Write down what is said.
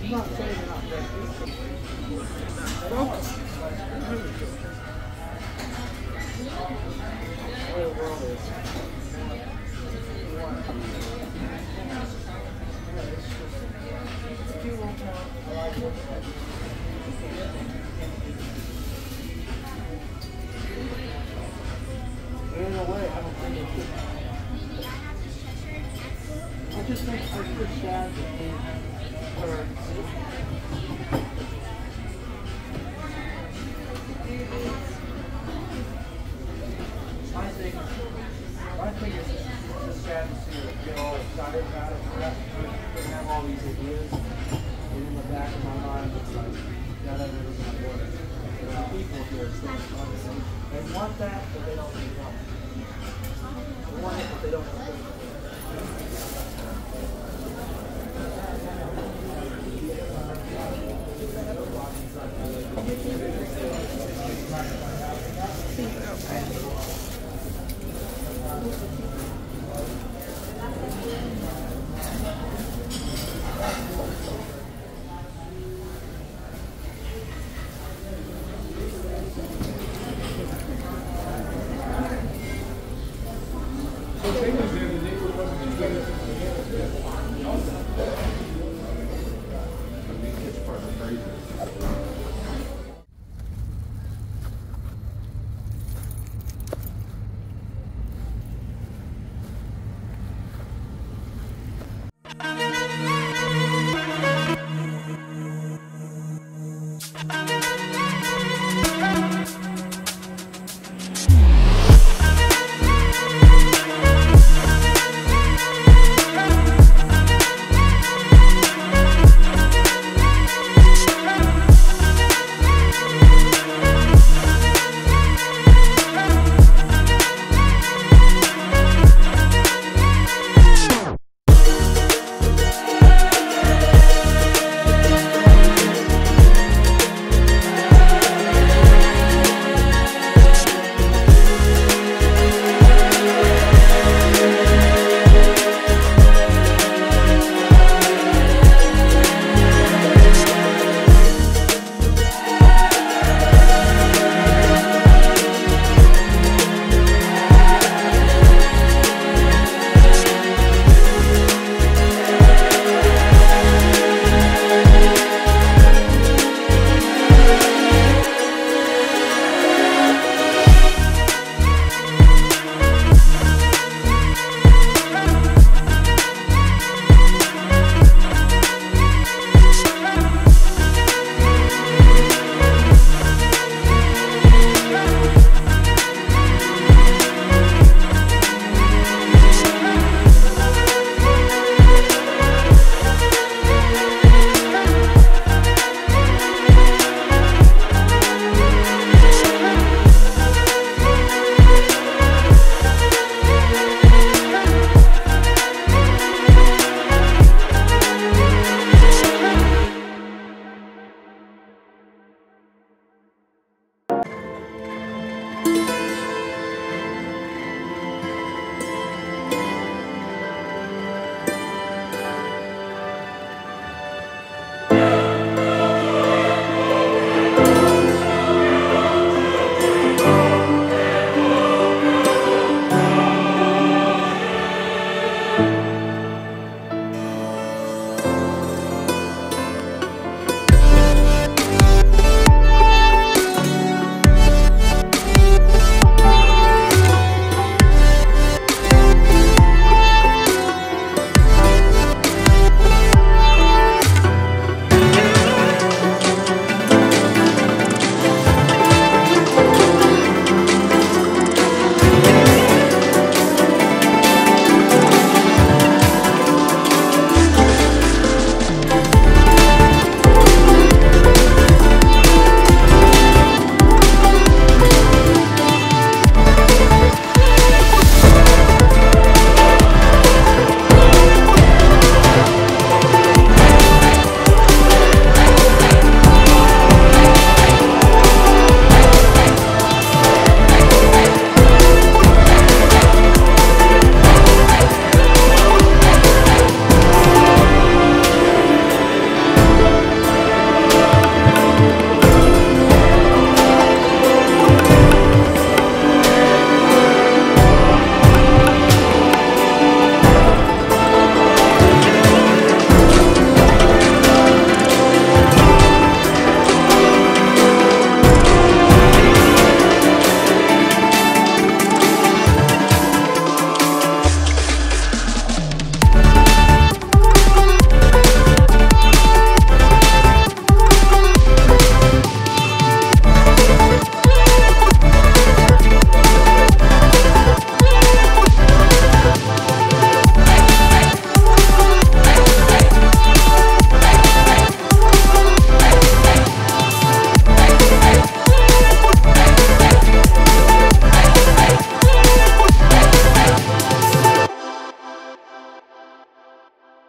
not saying they're not great. The way the world is. In a way, I don't think it's good. I just think I feel sad that they are. I think it's just sad to see that get all excited about it. I have all these ideas, and in the back of my mind, it's like, that ever does not work. There are people here, they want that, but they don't really want it. They want it, but they don't want it.